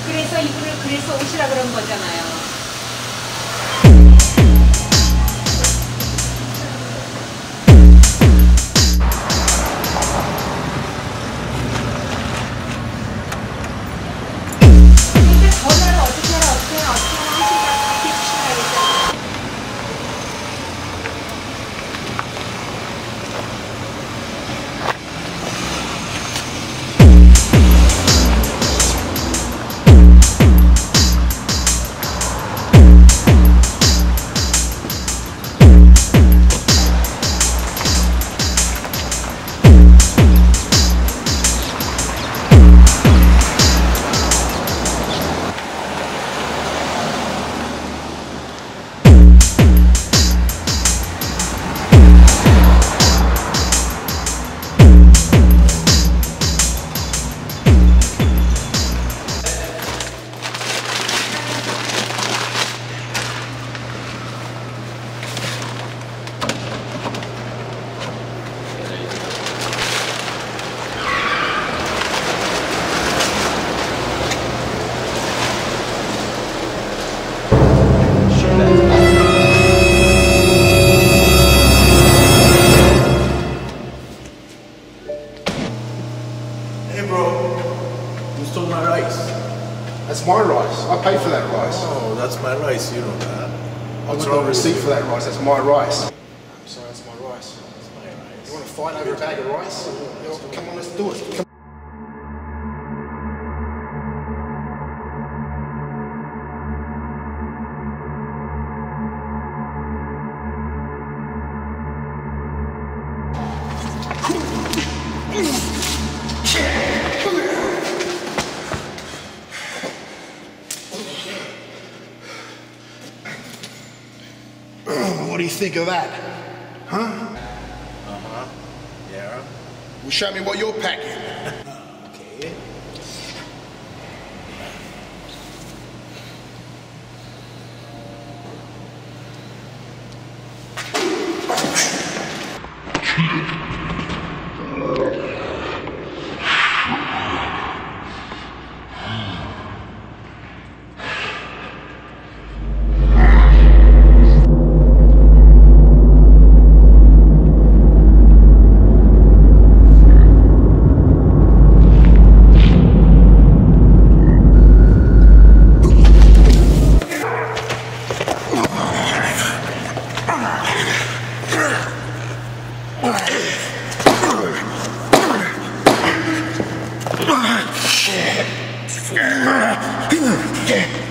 그래서 이분을 그래서 오시라 그런 거잖아요. 근데 전화를 어떻게 하라 하시니까 다 해주시라겠잖아요. Hey bro, you stole my rice. That's my rice. I paid for that rice. Oh, that's my rice, you know that. I got the receipt for that rice. That's my rice. I'm sorry, that's my rice. That's my rice. You want to fight over a bag of rice? Come on, let's do it. Come What do you think of that? Huh? Uh-huh. Yeah. Well, show me what you're packing. Okay. Shit.